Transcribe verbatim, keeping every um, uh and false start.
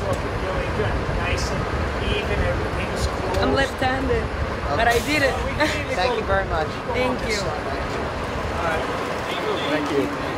looking really good. Nice and even, everything's close. I'm left-handed, but I did it. We can even Thank go- you very much. go on Thank this you. side. All right. Thank you.